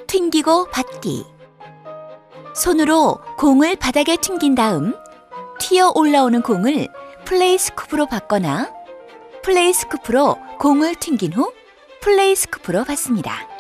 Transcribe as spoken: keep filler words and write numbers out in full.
튕기고 받기. 손으로 공을 바닥에 튕긴 다음 튀어 올라오는 공을 플레이 스쿱으로 받거나 플레이 스쿱으로 공을 튕긴 후 플레이 스쿱으로 받습니다.